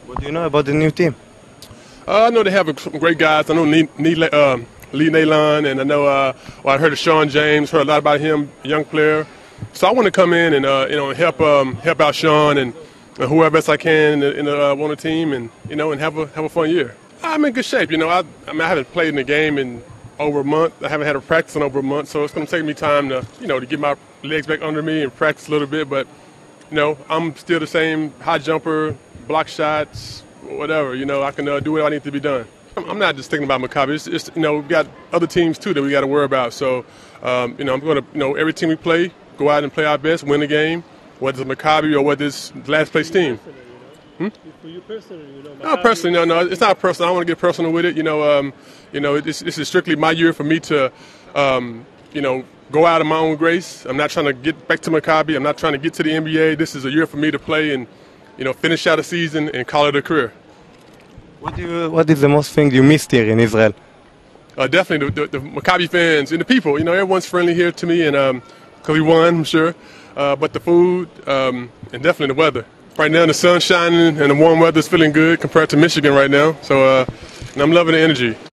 What do you know about the new team? I know they have some great guys. I know Lee Nailon, and I know I heard of Sean James. Heard a lot about him, a young player. So I want to come in and help out Sean and whoever else I can on the team, and and have a fun year. I'm in good shape. I haven't played in the game in over a month. I haven't had a practice in over a month, so it's going to take me time to to get my legs back under me and practice a little bit. But I'm still the same high jumper, block shots, whatever. I can do what I need to be done. I'm not just thinking about Maccabi. It's we've got other teams too that we got to worry about. So I'm going to every team we play, go out and play our best, win the game, whether it's Maccabi or whether it's the last place team. For you personally, No, personally, no, it's not personal. I don't want to get personal with it. This is strictly my year for me to, go out of my own grace. I'm not trying to get back to Maccabi. I'm not trying to get to the NBA. This is a year for me to play and, finish out a season and call it a career. What is the most thing you missed here in Israel? Definitely the Maccabi fans and the people. Everyone's friendly here to me, and because we won, I'm sure. But the food and definitely the weather. Right now, the sun's shining and the warm weather's feeling good compared to Michigan right now. So, and I'm loving the energy.